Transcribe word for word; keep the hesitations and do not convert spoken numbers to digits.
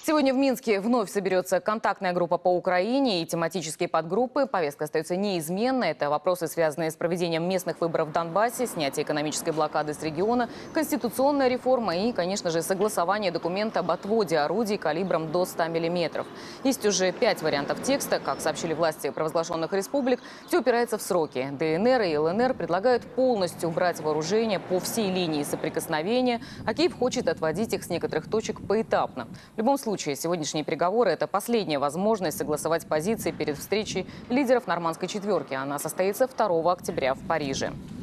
Сегодня в Минске вновь соберется контактная группа по Украине и тематические подгруппы. Повестка остается неизменной. Это вопросы, связанные с проведением местных выборов в Донбассе, снятие экономической блокады с региона, конституционная реформа и, конечно же, согласование документа об отводе орудий калибром до ста миллиметров. Есть уже пять вариантов текста. Как сообщили власти провозглашенных республик, все упирается в сроки. ДНР и ЛНР предлагают полностью убрать вооружение по всей линии соприкосновения, а Киев хочет отводить их с некоторых точек поэтапно. В любом случае, сегодняшние переговоры – это последняя возможность согласовать позиции перед встречей лидеров нормандской четверки. Она состоится второго октября в Париже.